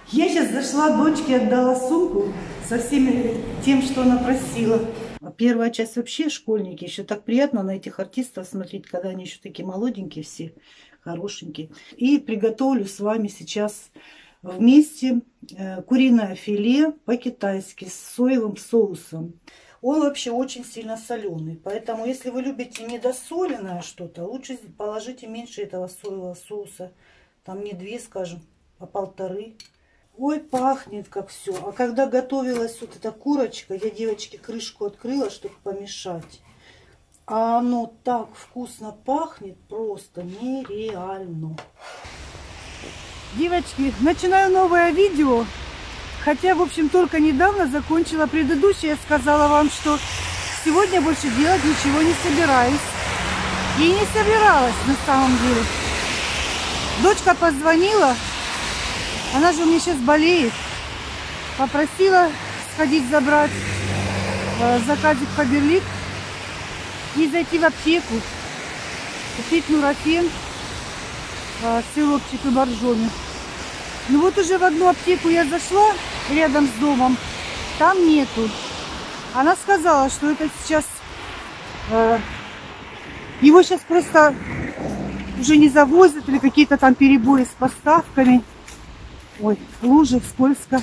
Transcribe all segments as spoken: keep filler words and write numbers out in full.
Я сейчас зашла, дочке отдала сумку со всеми тем, что она просила. Первая часть вообще школьники. Еще так приятно на этих артистов смотреть, когда они еще такие молоденькие все, хорошенькие. И приготовлю с вами сейчас вместе куриное филе по-китайски с соевым соусом. Он вообще очень сильно соленый, поэтому если вы любите недосоленное что-то, лучше положите меньше этого соевого соуса. Там не две, скажем, а полторы. Ой, пахнет как все. А когда готовилась вот эта курочка, я, девочки, крышку открыла, чтобы помешать. А оно так вкусно пахнет, просто нереально. Девочки, начинаю новое видео. Хотя, в общем, только недавно закончила предыдущее. Я сказала вам, что сегодня больше делать ничего не собираюсь. И не собиралась на самом деле. Дочка позвонила. Она же у меня сейчас болеет. Попросила сходить забрать э, заказик Фаберлик и зайти в аптеку. Купить нурофен, э, сиропчик и боржоми. Ну вот уже в одну аптеку я зашла рядом с домом. Там нету. Она сказала, что это сейчас... Э, его сейчас просто уже не завозят или какие-то там перебои с поставками. Ой, лужи, скользко.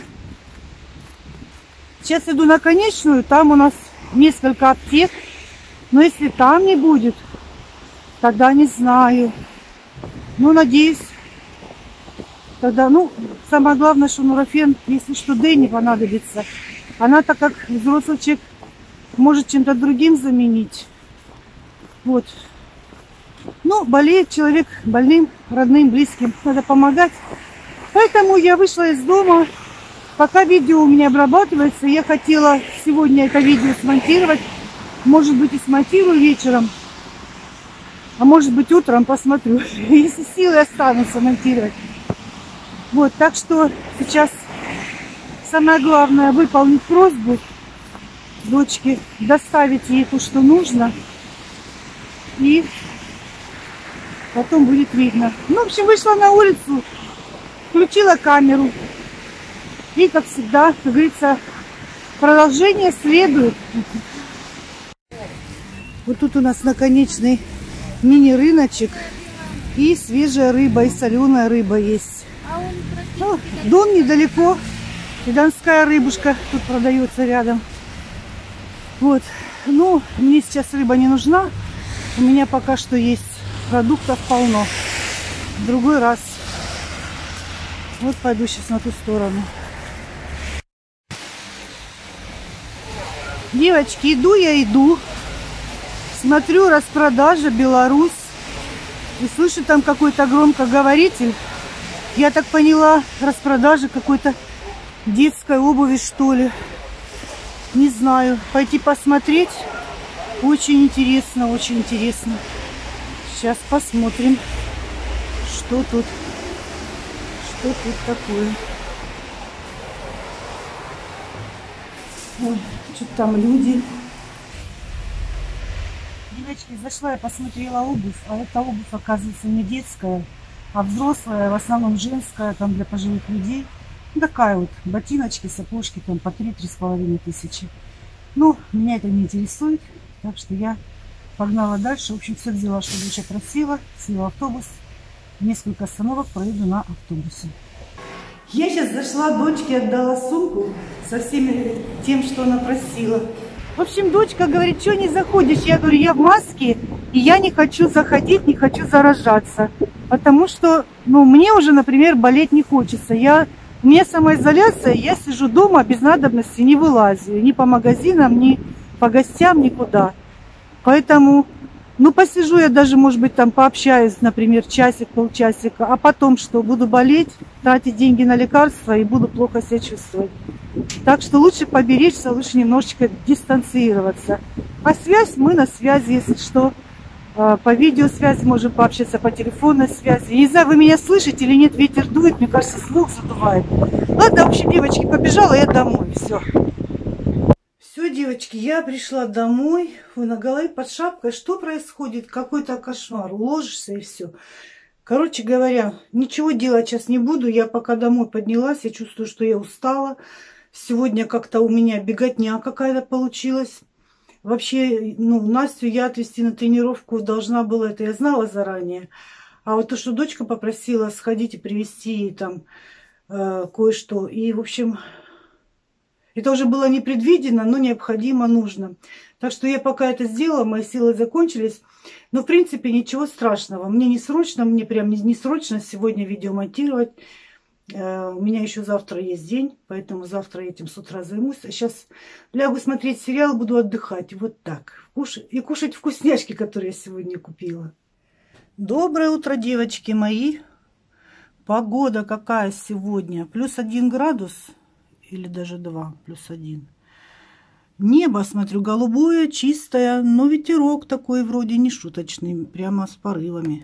Сейчас иду на конечную, там у нас несколько аптек. Но если там не будет, тогда не знаю. Ну, надеюсь, тогда, ну, самое главное, что нурофен, если что, Д не понадобится. Она, так как взрослый человек, может чем-то другим заменить. Вот. Ну, болеет человек больным, родным, близким. Надо помогать. Поэтому я вышла из дома, пока видео у меня обрабатывается. Я хотела сегодня это видео смонтировать. Может быть, и смонтирую вечером. А может быть, утром посмотрю. Если силы останутся монтировать. Вот, так что сейчас самое главное выполнить просьбу дочке, доставить ей то, что нужно. И потом будет видно. Ну, в общем, вышла на улицу. Включила камеру. И, как всегда, как говорится, продолжение следует. Вот тут у нас наконечный мини-рыночек. И свежая рыба, и соленая рыба есть. Ну, дом недалеко. И донская рыбушка тут продается рядом. Вот. Ну, мне сейчас рыба не нужна. У меня пока что есть продуктов полно. В другой раз. Вот пойду сейчас на ту сторону. Девочки, иду я, иду. Смотрю, распродажа, Беларусь. И слышу, там какой-то громкоговоритель. Я так поняла, распродажа какой-то детской обуви, что ли. Не знаю. Пойти посмотреть. Очень интересно, очень интересно. Сейчас посмотрим, что тут. Что тут такое? Ой, что-то там люди. Девочки, зашла я, посмотрела обувь, а эта обувь, оказывается, не детская, а взрослая, в основном женская, там для пожилых людей. Такая вот, ботиночки, сапожки, там по три-три с половиной тысячи. Ну, меня это не интересует, так что я погнала дальше. В общем, все взяла, что доча просила, села в автобус. Несколько остановок проеду на автобусе. Я сейчас зашла, дочке отдала сумку со всеми тем, что она просила. В общем, дочка говорит, что не заходишь? Я говорю, я в маске, и я не хочу заходить, не хочу заражаться. Потому что, ну, мне уже, например, болеть не хочется. Я, у меня самоизоляция, я сижу дома без надобности, не вылазю. Ни по магазинам, ни по гостям, никуда. Поэтому... Ну, посижу я даже, может быть, там пообщаюсь, например, часик, полчасика, а потом что? Буду болеть, тратить деньги на лекарства и буду плохо себя чувствовать. Так что лучше поберечься, лучше немножечко дистанцироваться. А связь, мы на связи, если что, по видеосвязи можем пообщаться, по телефонной связи. Не знаю, вы меня слышите или нет, ветер дует, мне кажется, слух задувает. Ладно, в общем, девочки, побежала я домой, все. Все, девочки, я пришла домой. Вы на голове под шапкой. Что происходит? Какой-то кошмар. Уложишься и все. Короче говоря, ничего делать сейчас не буду. Я пока домой поднялась, я чувствую, что я устала. Сегодня как-то у меня беготня какая-то получилась. Вообще, ну, Настю я отвезти на тренировку должна была, это я знала заранее. А вот то, что дочка попросила сходить и привезти ей там э, кое-что. И, в общем, это уже было непредвидено, но необходимо, нужно. Так что я пока это сделала, мои силы закончились. Но, в принципе, ничего страшного. Мне не срочно, мне прям не, не срочно сегодня видео монтировать. Э, у меня еще завтра есть день, поэтому завтра этим с утра займусь. А сейчас лягу смотреть сериал, буду отдыхать. Вот так. Кушать, и кушать вкусняшки, которые я сегодня купила. Доброе утро, девочки мои. Погода какая сегодня? Плюс один градус. Или даже два, плюс один. Небо, смотрю, голубое, чистое, но ветерок такой вроде не шуточный, прямо с порывами.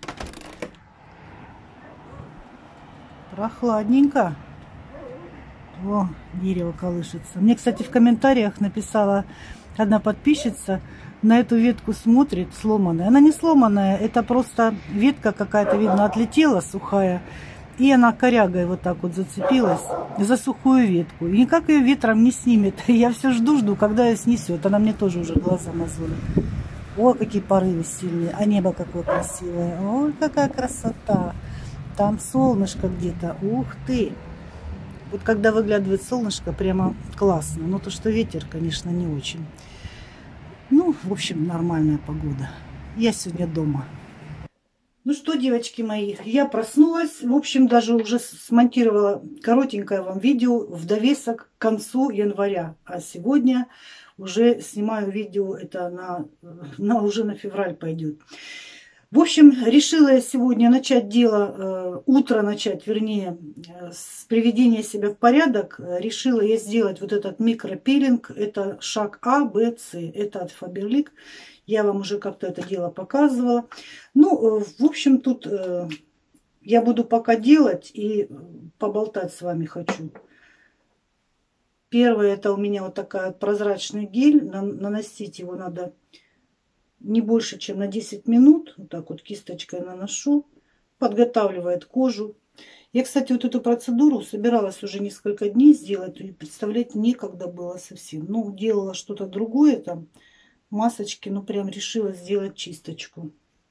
Прохладненько. О, дерево колышется. Мне, кстати, в комментариях написала одна подписчица, на эту ветку смотрит, сломанная. Она не сломанная, это просто ветка какая-то, видно, отлетела сухая. И она корягой вот так вот зацепилась за сухую ветку. И никак ее ветром не снимет. Я все жду-жду, когда ее снесет. Она мне тоже уже глаза мозолит. О, какие порывы сильные. А небо какое красивое. Ой, какая красота. Там солнышко где-то. Ух ты. Вот когда выглядывает солнышко, прямо классно. Но то, что ветер, конечно, не очень. Ну, в общем, нормальная погода. Я сегодня дома. Ну что, девочки мои, я проснулась. В общем, даже уже смонтировала коротенькое вам видео в довесок к концу января. А сегодня уже снимаю видео, это на, на, уже на февраль пойдет. В общем, решила я сегодня начать дело, э, утро начать, вернее, э, с приведения себя в порядок. Решила я сделать вот этот микропилинг. Это шаг А, Б, С. Это от Faberlic. Я вам уже как-то это дело показывала. Ну, в общем, тут э, я буду пока делать и поболтать с вами хочу. Первое, это у меня вот такая прозрачный гель. Наносить его надо не больше, чем на десять минут. Вот так вот кисточкой наношу. Подготавливает кожу. Я, кстати, вот эту процедуру собиралась уже несколько дней сделать. И представлять некогда было совсем. Ну, делала что-то другое там. Масочки, ну прям решила сделать чисточку.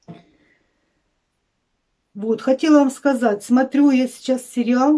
Вот, хотела вам сказать, смотрю я сейчас сериал.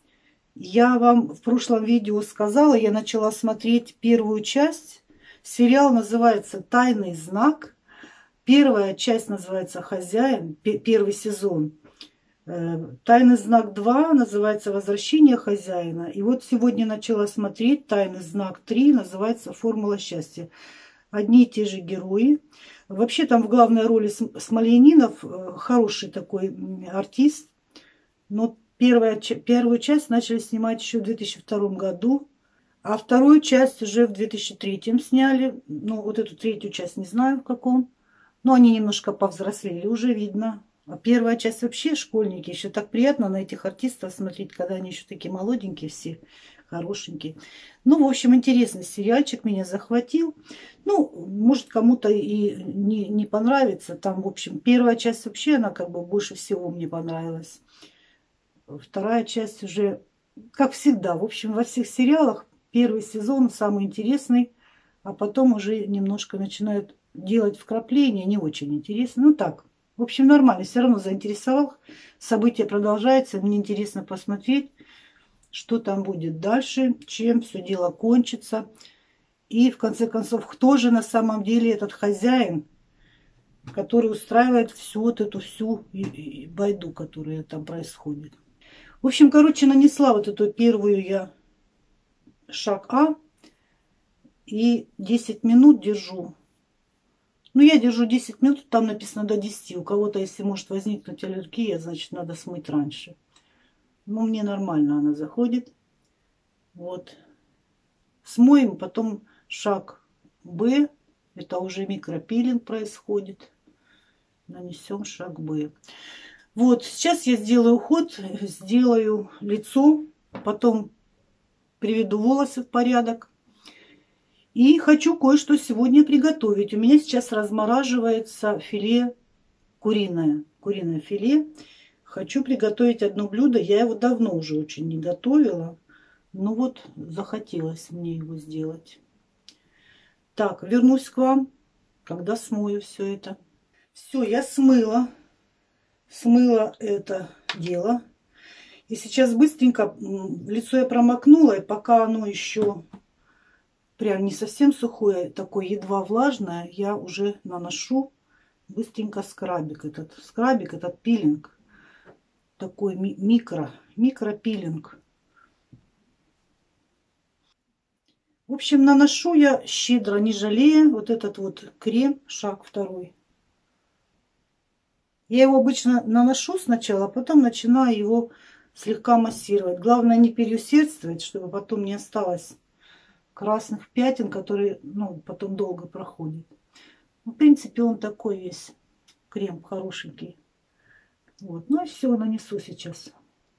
Я вам в прошлом видео сказала, я начала смотреть первую часть. Сериал называется «Тайный знак». Первая часть называется «Хозяин», первый сезон. «Тайный знак два» называется «Возвращение хозяина». И вот сегодня начала смотреть «Тайный знак три», называется «Формула счастья». Одни и те же герои. Вообще там в главной роли Смольянинов, хороший такой артист. Но первая, первую часть начали снимать еще в две тысячи втором году. А вторую часть уже в две тысячи третьем сняли. Ну, вот эту третью часть не знаю в каком. Но они немножко повзрослели, уже видно. А первая часть вообще школьники. Еще так приятно на этих артистов смотреть, когда они еще такие молоденькие все. Хорошенький. Ну, в общем, интересный сериальчик, меня захватил. Ну, может, кому-то и не, не понравится. Там, в общем, первая часть вообще, она как бы больше всего мне понравилась. Вторая часть уже, как всегда, в общем, во всех сериалах первый сезон самый интересный, а потом уже немножко начинают делать вкрапления, не очень интересно. Ну, так, в общем, нормально, все равно заинтересовал. Событие продолжается, мне интересно посмотреть, что там будет дальше, чем все дело кончится. И, в конце концов, кто же на самом деле этот хозяин, который устраивает всю вот эту всю байду, которая там происходит. В общем, короче, нанесла вот эту первую я шаг А. И десять минут держу. Ну, я держу десять минут, там написано до десяти. У кого-то, если может возникнуть аллергия, значит, надо смыть раньше. Ну, мне нормально она заходит. Вот. Смоем, потом шаг Б. Это уже микропилинг происходит. Нанесем шаг Б. Вот, сейчас я сделаю уход, сделаю лицо, потом приведу волосы в порядок. И хочу кое-что сегодня приготовить. У меня сейчас размораживается филе куриное. Куриное филе. Хочу приготовить одно блюдо. Я его давно уже очень не готовила. Ну вот, захотелось мне его сделать. Так, вернусь к вам, когда смою все это. Все, я смыла. Смыла это дело. И сейчас быстренько лицо я промокнула. И пока оно еще прям не совсем сухое, такое едва влажное, я уже наношу быстренько скрабик. Этот скрабик, этот пилинг. Такой ми микро, микропилинг. В общем, наношу я щедро, не жалея, вот этот вот крем, шаг второй. Я его обычно наношу сначала, а потом начинаю его слегка массировать. Главное не переусердствовать, чтобы потом не осталось красных пятен, которые, ну, потом долго проходят. В принципе, он такой весь крем хорошенький. Вот. Ну и все, нанесу сейчас.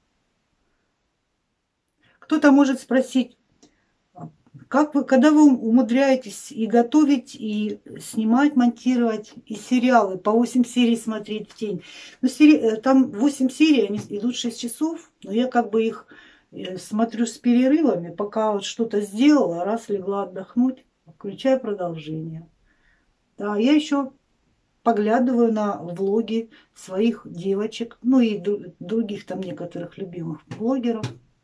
Кто-то может спросить, как вы, когда вы умудряетесь и готовить, и снимать, монтировать, и сериалы, по восемь серий смотреть в день. Ну, сери... Там восемь серий, они идут шесть часов, но я как бы их смотрю с перерывами, пока вот что-то сделала, раз легла отдохнуть, включаю продолжение. Да, я еще поглядываю на влоги своих девочек, ну и других там некоторых любимых блогеров.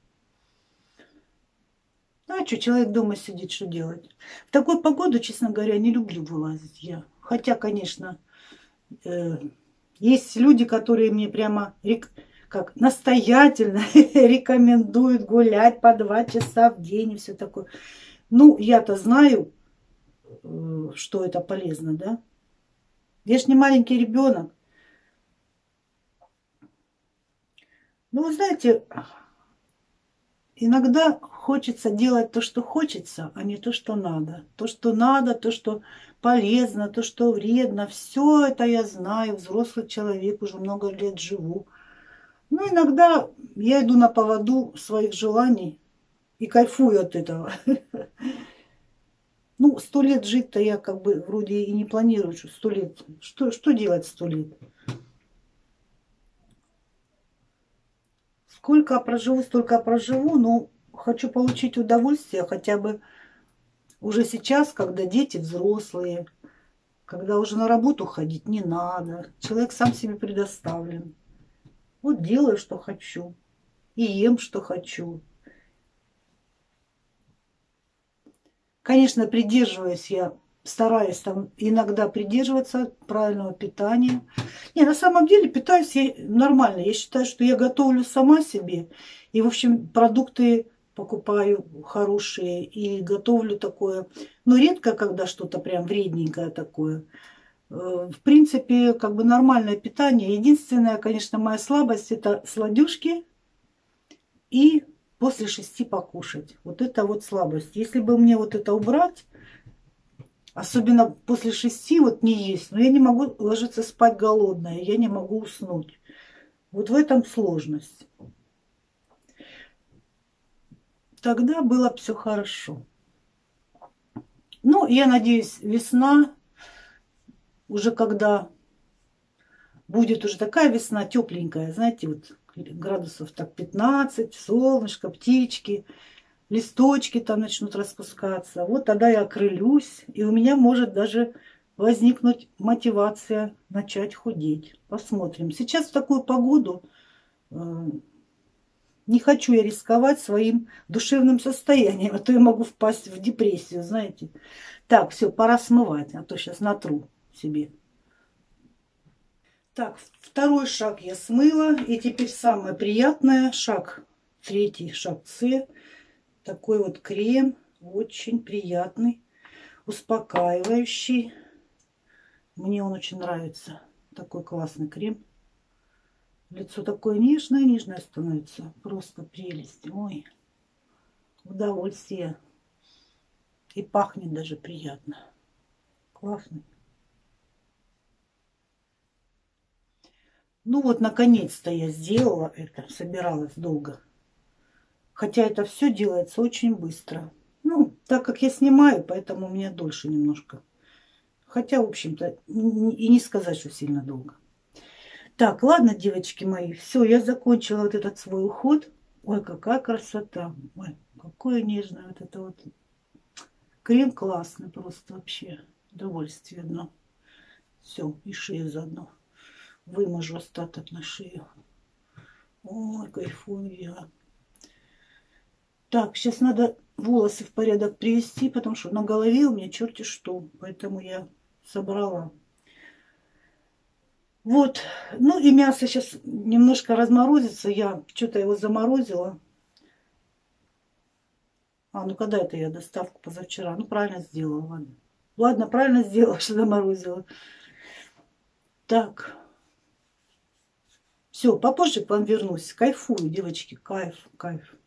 Ну, а что, человек дома сидит, что делать? В такую погоду, честно говоря, не люблю вылазить я. Хотя, конечно, э, есть люди, которые мне прямо рек... как настоятельно рекомендуют гулять по два часа в день и все такое. Ну, я-то знаю, э, что это полезно, да? Я ж не маленький ребенок. Ну, вы знаете, иногда хочется делать то, что хочется, а не то, что надо. То, что надо, то, что полезно, то, что вредно. Все это я знаю. Взрослый человек, уже много лет живу. Но иногда я иду на поводу своих желаний и кайфую от этого. Ну, сто лет жить-то я как бы вроде и не планирую, что сто лет. Что, что делать сто лет? Сколько проживу, столько проживу, но хочу получить удовольствие хотя бы уже сейчас, когда дети взрослые, когда уже на работу ходить не надо, человек сам себе предоставлен. Вот делаю, что хочу, и ем, что хочу. Конечно, придерживаюсь я, стараюсь там иногда придерживаться правильного питания. Не, на самом деле питаюсь я нормально. Я считаю, что я готовлю сама себе. И, в общем, продукты покупаю хорошие и готовлю такое. Но редко, когда что-то прям вредненькое такое. В принципе, как бы нормальное питание. Единственная, конечно, моя слабость – это сладюшки и после шести покушать. Вот это вот слабость. Если бы мне вот это убрать, особенно после шести вот не есть, но я не могу ложиться спать голодная, я не могу уснуть. Вот в этом сложность. Тогда было все хорошо. Ну, я надеюсь, весна, уже когда будет уже такая весна тепленькая, знаете, вот градусов так пятнадцать, солнышко, птички, листочки там начнут распускаться. Вот тогда я окрылюсь, и у меня может даже возникнуть мотивация начать худеть. Посмотрим. Сейчас в такую погоду э, не хочу я рисковать своим душевным состоянием, а то я могу впасть в депрессию, знаете. Так, все, пора смывать, а то сейчас натру себе. Так, второй шаг я смыла. И теперь самое приятное. Шаг третий, шаг С. Такой вот крем. Очень приятный. Успокаивающий. Мне он очень нравится. Такой классный крем. Лицо такое нежное-нежное становится. Просто прелесть. Ой, удовольствие. И пахнет даже приятно. Классный. Ну вот, наконец-то я сделала это. Собиралась долго. Хотя это все делается очень быстро. Ну, так как я снимаю, поэтому у меня дольше немножко. Хотя, в общем-то, и не сказать, что сильно долго. Так, ладно, девочки мои, все, я закончила вот этот свой уход. Ой, какая красота. Ой, какое нежное вот это вот. Крем классный просто вообще. Удовольствие одно. Все, и шею заодно. Выможу остаток на шею. Ой, кайфую я. Так, сейчас надо волосы в порядок привести, потому что на голове у меня черти что. Поэтому я собрала. Вот. Ну и мясо сейчас немножко разморозится. Я что-то его заморозила. А, ну когда это я доставку позавчера? Ну правильно сделала, ладно. Ладно, правильно сделала, что заморозила. Так. Все, попозже к вам вернусь. Кайфую, девочки, кайф, кайф.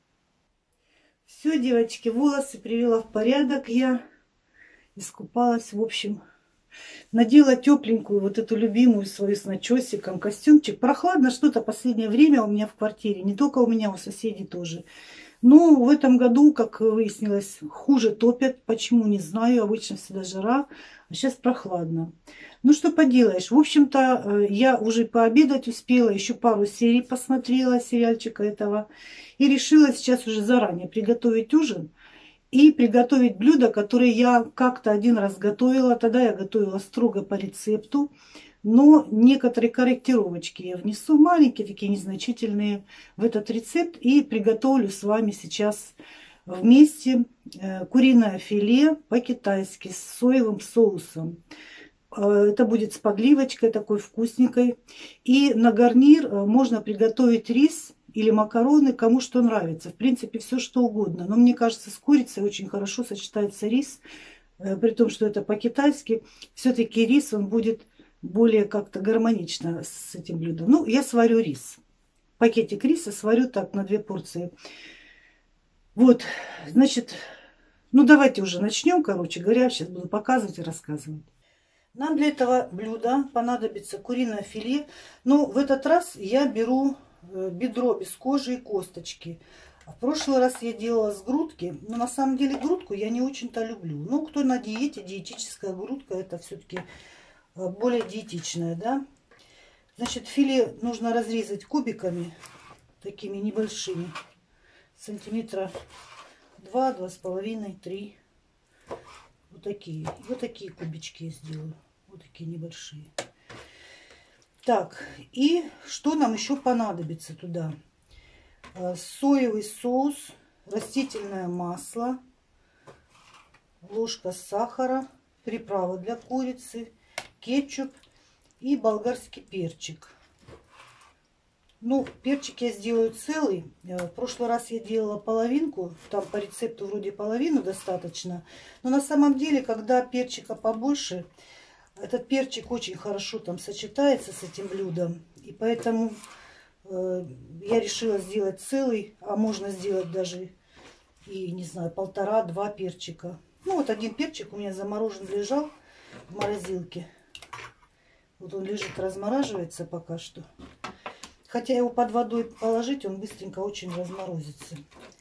Все, девочки, волосы привела в порядок. Я искупалась, в общем. Надела тепленькую, вот эту любимую свою с начесиком, костюмчик. Прохладно что-то последнее время у меня в квартире. Не только у меня, у соседей тоже. Но в этом году, как выяснилось, хуже топят. Почему, не знаю. Обычно всегда жара, а сейчас прохладно. Ну, что поделаешь. В общем-то, я уже пообедать успела. Еще пару серий посмотрела сериальчика этого. И решила сейчас уже заранее приготовить ужин. И приготовить блюдо, которое я как-то один раз готовила. Тогда я готовила строго по рецепту. Но некоторые корректировочки я внесу, маленькие, такие незначительные, в этот рецепт. И приготовлю с вами сейчас вместе куриное филе по-китайски с соевым соусом. Это будет с подливочкой такой вкусненькой. И на гарнир можно приготовить рис или макароны, кому что нравится. В принципе, все что угодно. Но мне кажется, с курицей очень хорошо сочетается рис. При том, что это по-китайски. Все-таки рис, он будет более как-то гармонично с этим блюдом. Ну, я сварю рис. Пакетик риса сварю так на две порции. Вот, значит, ну давайте уже начнем, короче говоря. Сейчас буду показывать и рассказывать. Нам для этого блюда понадобится куриное филе. Но в этот раз я беру бедро без кожи и косточки. В прошлый раз я делала с грудки. Но на самом деле грудку я не очень-то люблю. Ну, кто на диете, диетическая грудка, это все-таки более диетичная, да. Значит, филе нужно разрезать кубиками, такими небольшими. Сантиметра два, два с половиной, три. Вот такие. Вот такие кубички я сделаю. Вот такие небольшие. Так, и что нам еще понадобится туда? Соевый соус, растительное масло, ложка сахара, приправа для курицы, кетчуп и болгарский перчик. Ну, перчик я сделаю целый. В прошлый раз я делала половинку. Там по рецепту вроде половину достаточно. Но на самом деле, когда перчика побольше, этот перчик очень хорошо там сочетается с этим блюдом. И поэтому э, я решила сделать целый. А можно сделать даже и, не знаю, полтора-два перчика. Ну, вот один перчик у меня заморожен лежал в морозилке. Вот он лежит, размораживается пока что. Хотя его под водой положить, он быстренько очень разморозится.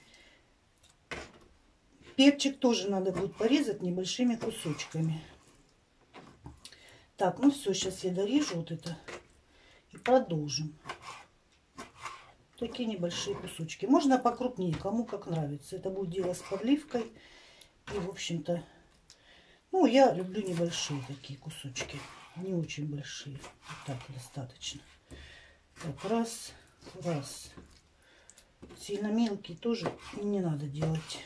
Перчик тоже надо будет порезать небольшими кусочками. Так, ну все, сейчас я дорежу вот это и продолжим. Такие небольшие кусочки. Можно покрупнее, кому как нравится. Это будет дело с подливкой. И, в общем-то, ну, я люблю небольшие такие кусочки. Не очень большие. Вот так достаточно. Так, раз, раз. Сильно мелкие тоже не надо делать.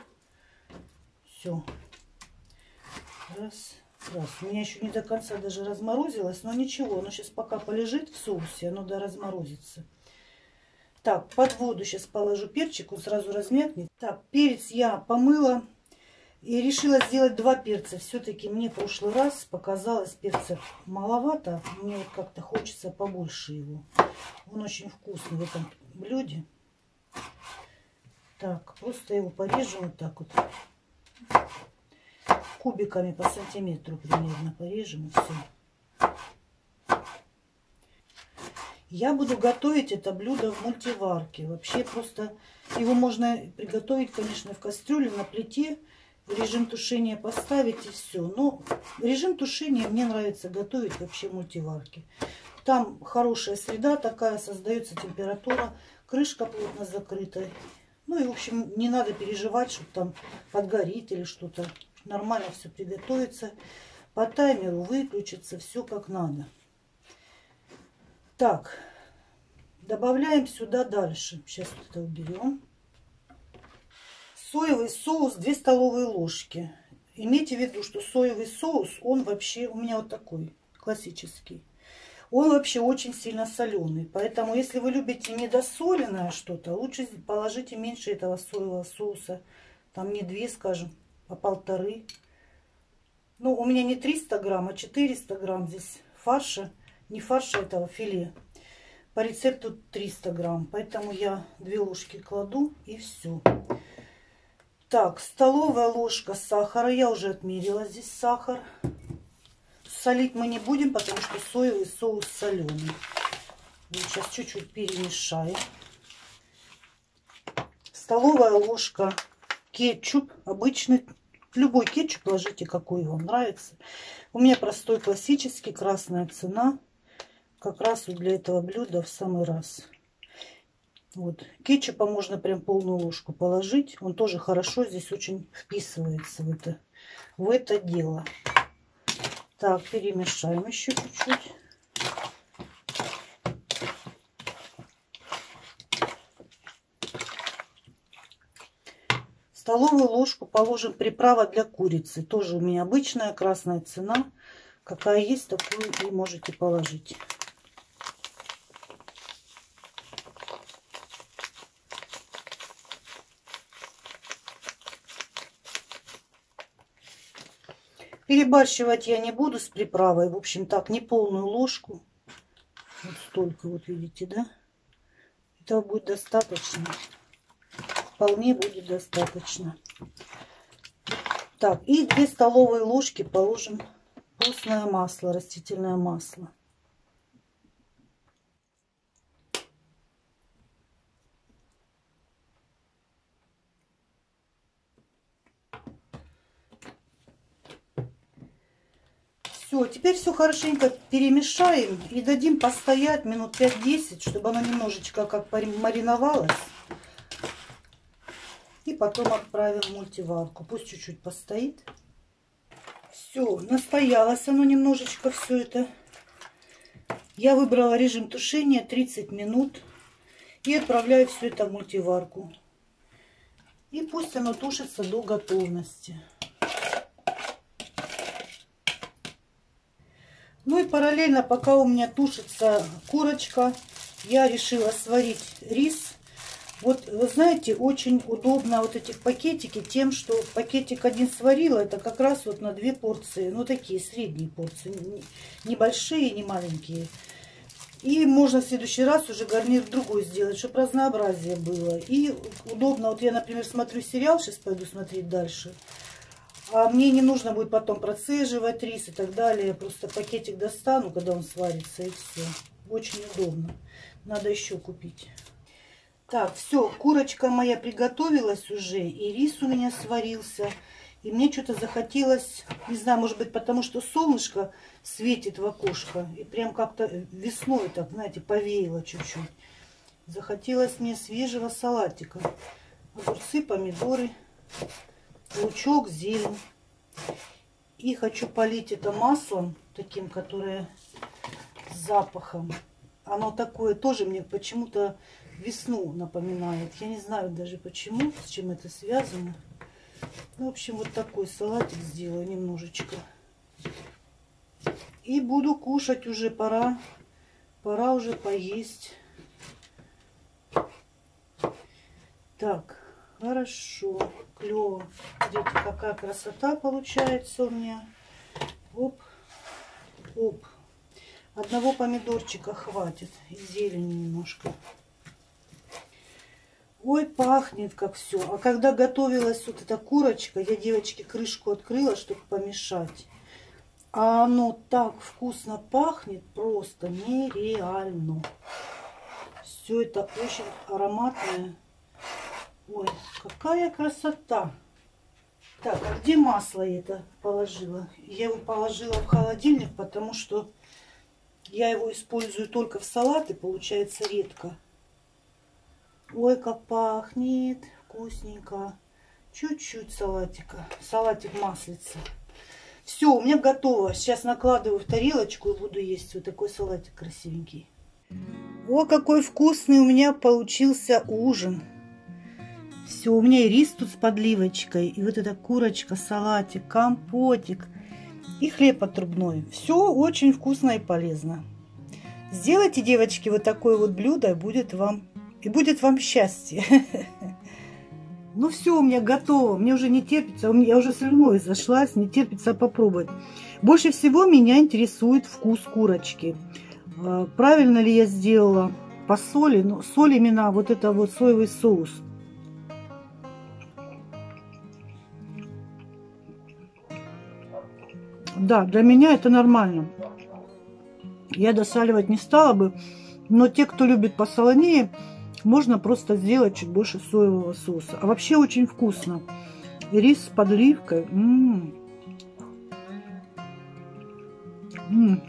Все. Раз, раз. У меня еще не до конца даже разморозилось, но ничего. Оно сейчас пока полежит в соусе, оно да разморозится. Так, под воду сейчас положу перчик, он сразу размякнет. Так, перец я помыла. И решила сделать два перца. Все-таки мне в прошлый раз показалось перца маловато. Мне вот как-то хочется побольше его. Он очень вкусный в этом блюде. Так, просто его порежем вот так вот. Кубиками по сантиметру примерно порежем и все. Я буду готовить это блюдо в мультиварке. Вообще просто его можно приготовить, конечно, в кастрюле, на плите. Режим тушения поставить и все. Но режим тушения мне нравится готовить вообще в мультиварке. Там хорошая среда такая, создается температура, крышка плотно закрытая. Ну и, в общем, не надо переживать, что там подгорит или что-то. Нормально все приготовится. По таймеру выключится, все как надо. Так, добавляем сюда дальше. Сейчас это уберем. Соевый соус две столовые ложки. Имейте в виду, что соевый соус, он вообще у меня вот такой, классический. Он вообще очень сильно соленый. Поэтому, если вы любите недосоленное что-то, лучше положите меньше этого соевого соуса. Там не две, скажем, а полторы. Ну, у меня не триста грамм, а четыреста грамм здесь фарша. Не фарша этого, филе. По рецепту триста грамм. Поэтому я две ложки кладу и все. Так, столовая ложка сахара. Я уже отмерила здесь сахар. Солить мы не будем, потому что соевый соус соленый. Вот сейчас чуть-чуть перемешаем. Столовая ложка кетчуп. Обычный, любой кетчуп ложите, какой вам нравится. У меня простой классический, красная цена. Как раз вот для этого блюда в самый раз. Вот. Кетчупа можно прям полную ложку положить. Он тоже хорошо здесь очень вписывается в это, в это дело. Так, перемешаем еще чуть-чуть. Столовую ложку положим приправа для курицы. Тоже у меня обычная красная цена. Какая есть, такую и можете положить. Перебарщивать я не буду с приправой. В общем, так, не полную ложку. Вот столько, вот видите, да? Этого будет достаточно. Вполне будет достаточно. Так, и две столовые ложки положим постное масло, растительное масло. Все, теперь все хорошенько перемешаем и дадим постоять минут пять-десять, чтобы оно немножечко как мариновалось. И потом отправим в мультиварку. Пусть чуть-чуть постоит. Все, настоялось оно немножечко все это. Я выбрала режим тушения тридцать минут. И отправляю все это в мультиварку. И пусть оно тушится до готовности. Ну и параллельно, пока у меня тушится курочка, я решила сварить рис. Вот, вы знаете, очень удобно вот эти пакетики тем, что пакетик один сварила, это как раз вот на две порции, ну такие средние порции, небольшие, не маленькие. И можно в следующий раз уже гарнир другой сделать, чтобы разнообразие было. И удобно, вот я, например, смотрю сериал, сейчас пойду смотреть дальше. А мне не нужно будет потом процеживать рис и так далее. Я просто пакетик достану, когда он сварится, и все. Очень удобно. Надо еще купить. Так, все, курочка моя приготовилась уже. И рис у меня сварился. И мне что-то захотелось, не знаю, может быть, потому что солнышко светит в окошко. И прям как-то весной так, знаете, повеяло чуть-чуть. Захотелось мне свежего салатика. Огурцы, помидоры, лучок, зелень. И хочу полить это маслом, таким, которое с запахом. Оно такое тоже мне почему-то весну напоминает. Я не знаю даже почему, с чем это связано. Ну, в общем, вот такой салатик сделаю немножечко. И буду кушать уже. Пора, пора уже поесть. Так. Хорошо, клево. Смотрите, какая красота получается у меня. Оп, оп. Одного помидорчика хватит. И зелени немножко. Ой, пахнет как все. А когда готовилась вот эта курочка, я, девочки, крышку открыла, чтобы помешать. А оно так вкусно пахнет, просто нереально. Все это очень ароматное. Ой, какая красота. Так, а где масло я это положила? Я его положила в холодильник, потому что Я его использую только в салаты, получается редко. Ой, как пахнет, вкусненько. Чуть-чуть салатика, салатик маслица. Все, у меня готово. Сейчас накладываю в тарелочку и буду есть. Вот такой салатик красивенький. О, какой вкусный у меня получился ужин. Все, у меня и рис тут с подливочкой, и вот эта курочка, салатик, компотик и хлеб отрубной. Все очень вкусно и полезно. Сделайте, девочки, вот такое вот блюдо, и будет вам, и будет вам счастье. Ну все, у меня готово, мне уже не терпится, у меня, я уже слюной зашлась, не терпится попробовать. Больше всего меня интересует вкус курочки. Правильно ли я сделала по соли? Ну, соль именно вот это вот соевый соус. Да, для меня это нормально. Я досаливать не стала бы, но те, кто любит посолонее, можно просто сделать чуть больше соевого соуса. А вообще очень вкусно. Рис с подливкой. М-м. М-м.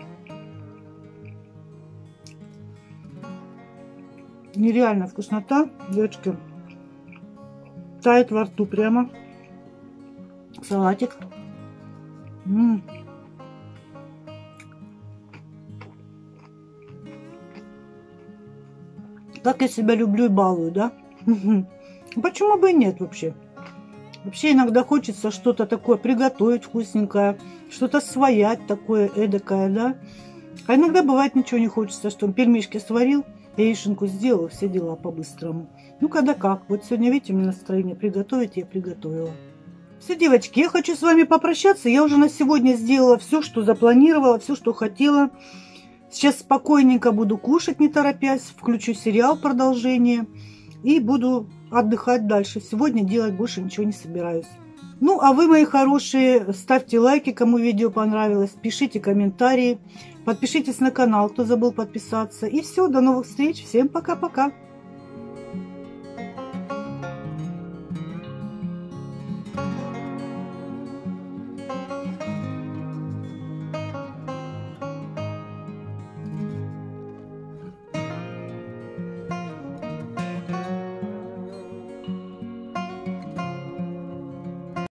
Нереально вкуснота, девочки. Тает во рту прямо. Салатик. М-м. Так я себя люблю и балую, да? Почему бы и нет вообще? Вообще иногда хочется что-то такое приготовить вкусненькое, что-то своять такое эдакое, да? А иногда бывает ничего не хочется, что пельмешки сварил, яишенку сделал, все дела по-быстрому. Ну, когда как. Вот сегодня, видите, у меня настроение приготовить, я приготовила. Все, девочки, я хочу с вами попрощаться. Я уже на сегодня сделала все, что запланировала, все, что хотела. Сейчас спокойненько буду кушать, не торопясь, включу сериал продолжение и буду отдыхать дальше. Сегодня делать больше ничего не собираюсь. Ну, а вы, мои хорошие, ставьте лайки, кому видео понравилось, пишите комментарии, подпишитесь на канал, кто забыл подписаться. И все, до новых встреч, всем пока-пока.